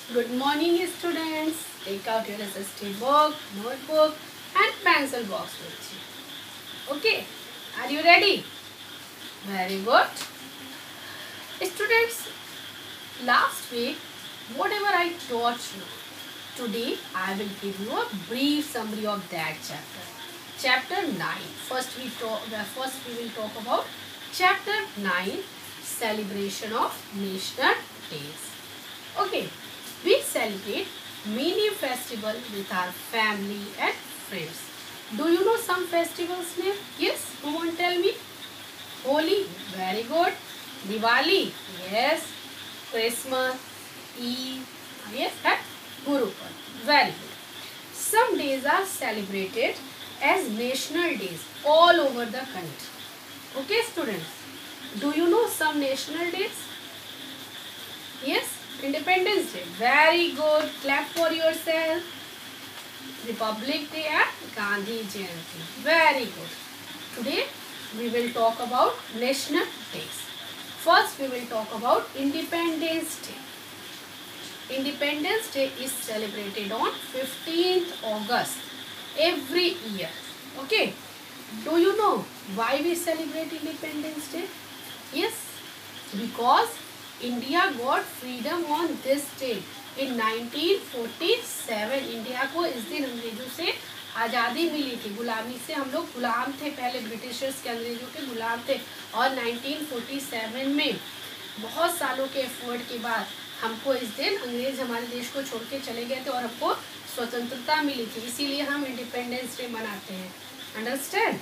Good morning, students. Take out your SST book, notebook, and pencil box with you. Okay, are you ready? Very good. Students, last week, whatever I taught you, today I will give you a brief summary of that chapter. Chapter 9. First we will talk about Chapter 9, Celebration of National Days. Okay, we celebrate many festivals with our family and friends. Do you know some festivals name? Yes, who won't tell me? Holi, very good. Diwali, yes. Christmas, Eid, yes, and Guru Purab, very good. Some days are celebrated as national days all over the country. Okay, students, do you know some national days? Yes, Independence Day, very good. Clap for yourself. Republic Day and Gandhi Jayanti, very good. Today we will talk about national days. First we will talk about Independence Day. Independence Day is celebrated on 15th August every year. Okay. Do you know why we celebrate Independence Day? Yes, because India got freedom on this day in 1947. India को इस दिन अंग्रेजों से आज़ादी मिली थी. गुलामी से हम लोग गुलाम थे, पहले ब्रिटिशर्स के, अंग्रेजों के गुलाम थे. और 1947 में बहुत सालों के एफर्ट के बाद हमको इस दिन अंग्रेज हमारे देश को छोड़ के चले गए थे और हमको स्वतंत्रता मिली थी. इसीलिए हम इंडिपेंडेंस डे मनाते हैं. Understand?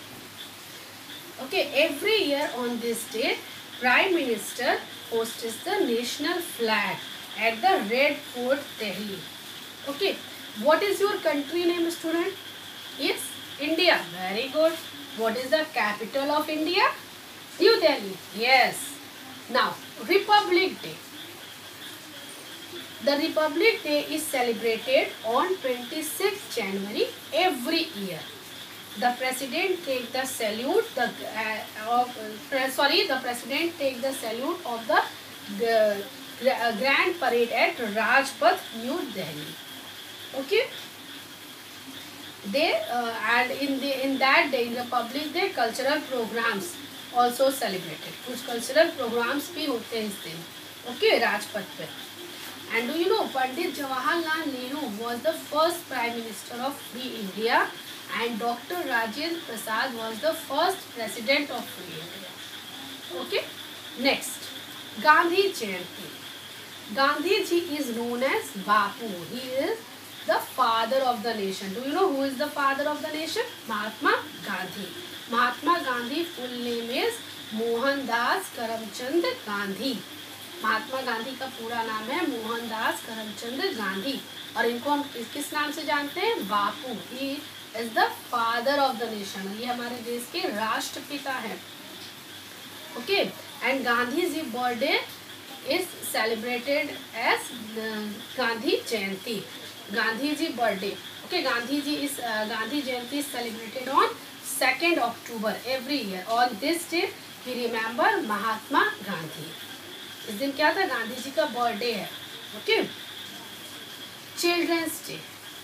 Okay, every year on this day, Prime Minister hosts the national flag at the Red Fort, Delhi. Okay, what is your country name, student? Yes, India. Very good. What is the capital of India? New Delhi. Yes. Now, Republic Day. The Republic Day is celebrated on 26th January every year. The president take the salute. The president take the salute of the grand parade at Rajpath, New Delhi. Okay. They and in that day, in Republic Day, cultural programs also celebrated. कुछ cultural programs भी होते हैं इस दिन. Okay, Rajpath पे. And do you know Pandit Jawaharlal Nehru was the first Prime Minister of Free India, and Dr. Rajendra Prasad was the first President of Free India. Okay. Next, Gandhi Jayanti. Gandhi ji is known as Bapu. He is the father of the nation. Do you know who is the father of the nation? Mahatma Gandhi. Mahatma Gandhi full name is Mohandas Karamchand Gandhi. Mahatma Gandhi का पूरा नाम है मोहनदास करमचंद गांधी और इनको हम किस नाम से जानते हैं? Bapu. He is the father of the nation. ये हमारे देश के राष्ट्रपिता हैं. Okay. And Gandhi ji birthday is celebrated as Gandhi Jayanti. Gandhi ji birthday. Okay. Gandhi Jayanti is celebrated on 2nd October every year. On this day we remember Mahatma Gandhi. इस दिन क्या था? गांधी जी का बर्थडे है. Okay. Children's day.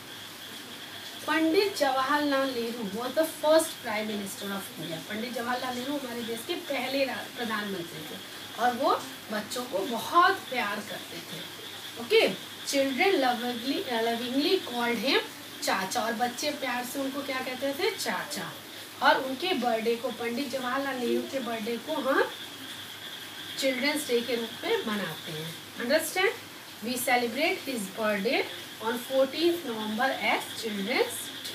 Pandit Jawaharlal Nehru was the first prime minister of India. पंडित जवाहरलाल नेहरू हमारे देश के पहले प्रधानमंत्री थे और वो बच्चों को बहुत प्यार करते थे. Okay. Children lovingly called him Chacha. और बच्चे प्यार से उनको क्या कहते थे? चाचा. और उनके बर्थडे को, पंडित जवाहरलाल नेहरू के बर्थडे को हम चिल्ड्रंस डे के रूप में मनाते हैं. Understand? We celebrate his birthday on 14th November as Children's Day.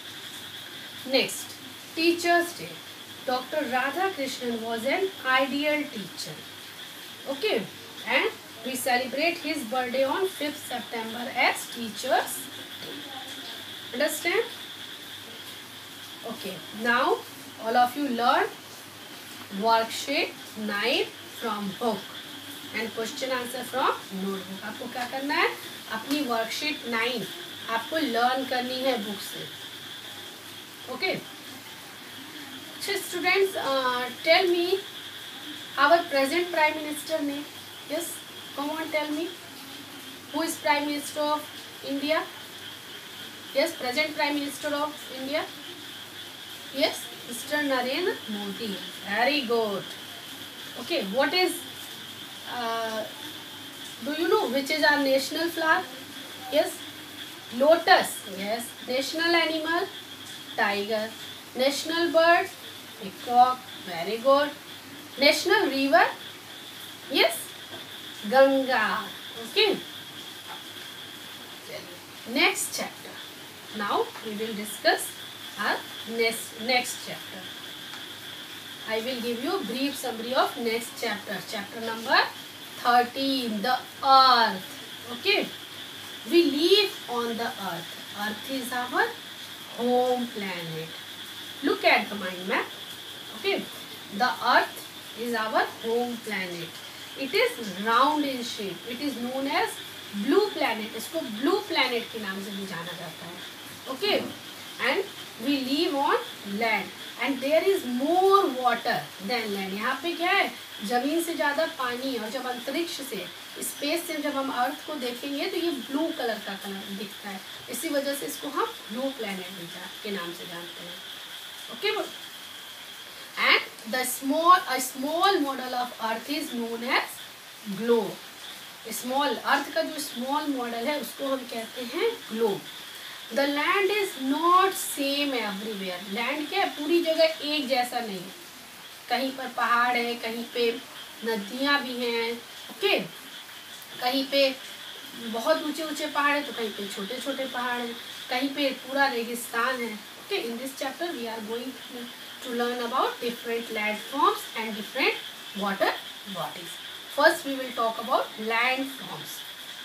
Next, Teachers Day. Dr. Radhakrishnan was an ideal teacher. Okay, and we celebrate his birthday on 5th September as Teachers Day. Understand? Okay, now all of you learn worksheet 9 from book and question answer from notebook. आपको क्या करना है? अपनी worksheet 9 आपको learn करनी है book से. Okay. Students, tell me our present prime minister name. Yes, come on tell me. Who is Prime Minister of India? Yes, present Prime Minister of India. Yes, Mr. Narendra Modi. Very good. Okay, what is, uh, do you know which is our national flower? Yes, lotus. Yes, national animal, tiger. National bird, peacock. Very good. National river, yes, Ganga. Okay. Next chapter. Now we will discuss our next chapter. I will give you a brief summary of next chapter. Chapter number 13, the earth. Okay. We live on the earth. Earth is our home planet. Look at the mind map. Okay. The earth is our home planet. It is round in shape. It is known as blue planet. इसको blue planet के नाम से भी जाना जाता है. Okay. And we live on land. And there is more water than land. यहाँ पे क्या है, जमीन से ज़्यादा पानी है. और जब अंतरिक्ष से, स्पेस से जब हम अर्थ को देखेंगे तो ये ब्लू कलर का कलर दिखता है. इसी वजह से इसको हम ब्लू प्लैनेट के नाम से जानते हैं. Okay. And a small model of earth is known as globe. Small earth का जो स्मॉल मॉडल है उसको हम कहते हैं globe. The land is not same everywhere. Land क्या है, पूरी जगह एक जैसा नहीं है. कहीं पर पहाड़ है, कहीं पे नदियाँ भी हैं. ओके. कहीं पे बहुत ऊंचे ऊंचे पहाड़ है तो कहीं पे छोटे छोटे पहाड़ हैं. कहीं पे पूरा रेगिस्तान है. Okay. In this chapter we are going to learn about different land forms and different water bodies. First we will talk about land forms.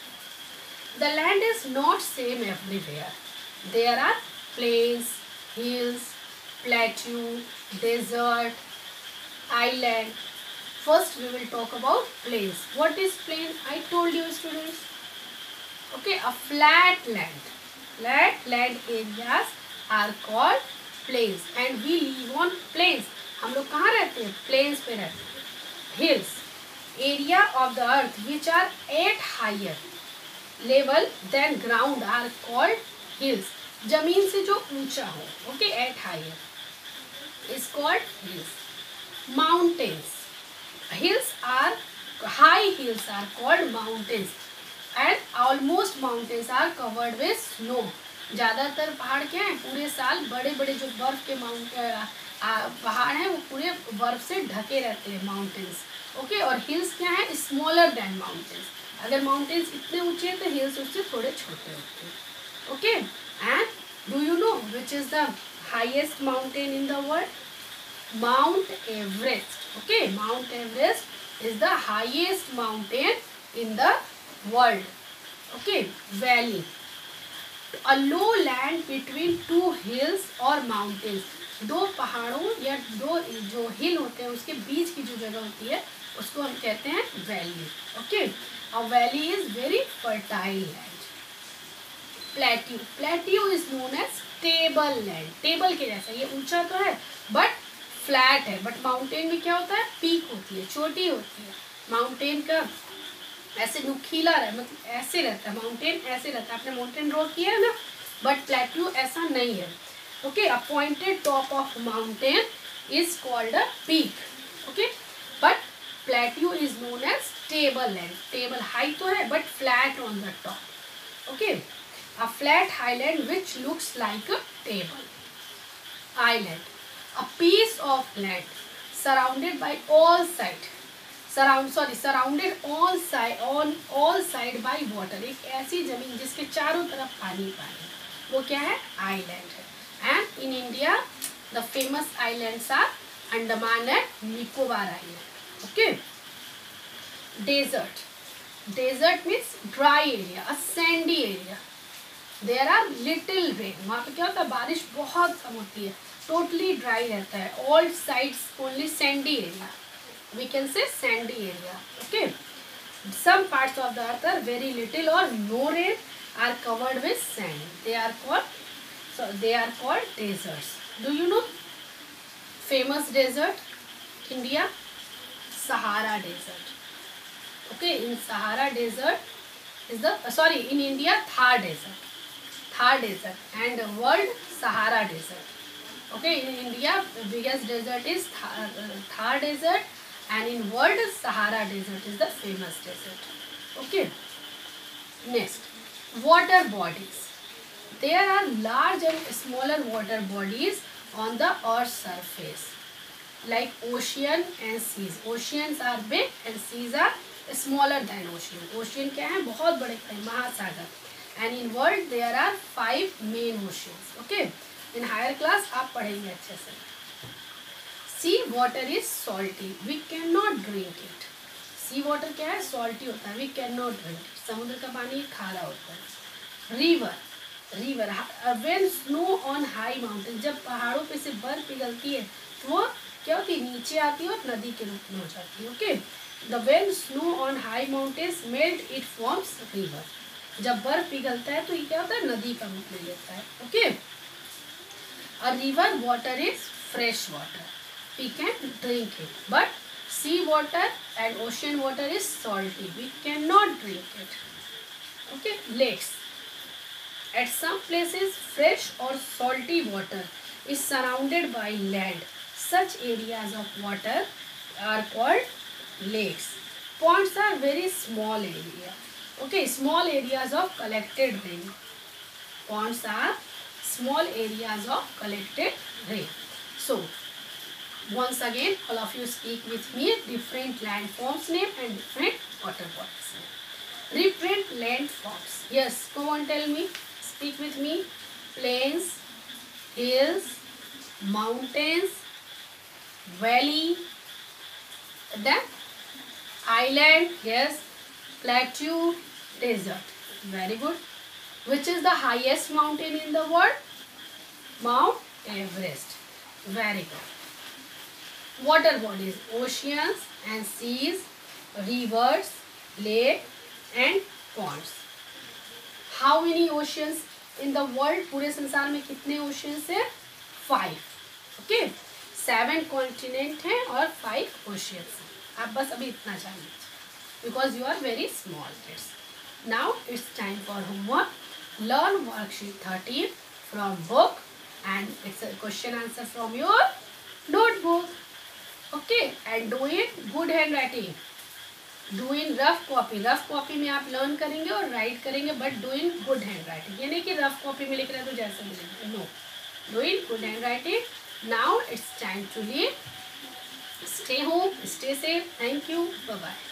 The land is not same everywhere. There are plains, hills, plateau, desert, island. First we will talk about plains. What is plain? I told you students. Okay, a flat land. Flat land areas are called plains and we live on plains. हम लोग कहाँ रहते हैं? Plains पे रहते हैं. Hills. Area of the earth which are at higher level than ground are called hills. जमीन से जो ऊंचा हो, okay, at higher is called hills. Mountains. Hills are high hills are called mountains and almost mountains are covered with snow. ज़्यादातर पहाड़ क्या है, पूरे साल बड़े बड़े जो बर्फ के पहाड़ हैं वो पूरे बर्फ से ढके रहते हैं. माउंटेन्स. ओके. और हिल्स क्या है, स्मॉलर देन माउंटेन्स. अगर माउंटेन्स इतने ऊंचे हैं तो हिल्स उससे थोड़े छोटे होते हैं. Okay. And do you know which is the highest mountain in the world? Mount Everest. Okay. Mount Everest is the highest mountain in the world. Okay. Valley. A low land between two hills or mountains. दो पहाड़ों या दो जो हिल होते हैं उसके बीच की जो जगह होती है उसको हम कहते हैं valley. Okay. A valley is very fertile land. Plateau. Plateau is known as table land. Table के जैसा, ये ऊंचा तो है बट फ्लैट है. बट माउंटेन में क्या होता है, पीक होती है, चोटी होती है. माउंटेन का ऐसे नुकीला रहे, मतलब ऐसे रहता है. माउंटेन ऐसे रहता है. आपने माउंटेन ड्रॉ किया है ना, बट प्लेट्यू ऐसा नहीं है. Okay. A pointed top of mountain is called a peak. Okay. But plateau is known as table land. Table high तो है but flat on the top. Okay. A flat highland which looks like a table. Island. A piece of land surrounded by all side. Surrounded on all side by water. एक ऐसी जमीन जिसके चारों तरफ पानी पानी, वो क्या है, आइलैंड है. And in India the famous islands are Andaman and Nicobar island. Okay. Desert. Desert means dry area, a sandy area. There are little rain. वहाँ पे क्या होता है, बारिश बहुत कम होती है. टोटली ड्राई रहता है. All sides only sandy area. We can say sandy area. Okay. Some parts of the earth are very little or no rain, are covered with sand. They are called deserts. Do you know famous desert India? Sahara desert. Okay. In Sahara desert is the in India Thar desert, and world Sahara desert. Okay, in India biggest desert is Thar desert, and in world Sahara desert is the famous desert. Okay, next, water bodies. There are large and smaller water bodies on the Earth's surface, like ocean and seas. Oceans are big and seas are smaller than ocean. Ocean क्या है, बहुत बड़े महासागर. And in world there are 5 main oceans. Okay, in higher class आप पढ़ेंगे अच्छे से. Sea water is salty. We cannot drink it. Sea water क्या है, salty होता है. We cannot drink it. समुद्र का पानी खारा होता है. River when snow on high mountain, जब पहाड़ों पे से बर्फ पिघलती है तो वो क्या होती है, नीचे आती है और नदी के रूप में हो जाती है. Okay, the when snow on high mountains melt it forms river. जब बर्फ पिघलता है तो ये क्या होता है, नदी का रूप ले लेता है. Okay, a river water is fresh water. We can drink it, but sea water and ocean water is salty. We cannot drink it. Okay, lakes. At some places, fresh or salty water is surrounded by land. Such areas of water are called lakes. Ponds are very small area. Okay, small areas of collected rain. Ponds are small areas of collected rain. So, once again, all of you speak with me different landforms name and different water bodies name. Different landforms. Yes, come on, tell me. Speak with me. Plains, hills, mountains, valley, then island, yes, plateau, desert. Very good. Which is the highest mountain in the world? Mount Everest. Very good. Water bodies, oceans and seas, rivers, lake and ponds. How many oceans in the world? पूरे संसार में कितने oceans हैं? 5. Okay, 7 continent हैं और 5 oceans हैं. आप बस अभी इतना जान लीजिए because you are very small kids. Now it's time for homework. Learn worksheet 13 from book and it's a question answer from your notebook. Okay, and do it good handwriting. Do in rough copy में आप learn करेंगे और write करेंगे, but do in good handwriting. ये नहीं कि rough copy में लिख रहे हैं तो जैसे मिलेगा, no, do in good handwriting. Now it's time to leave. Stay home, stay safe. Thank you, bye bye.